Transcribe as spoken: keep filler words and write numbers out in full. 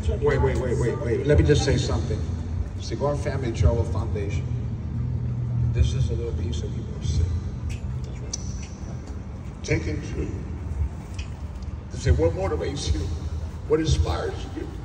Wait, wait, wait, wait, wait. Let me just say something. Cigar Family Travel Foundation. This is a little piece of you. Taken to, to say what motivates you, what inspires you.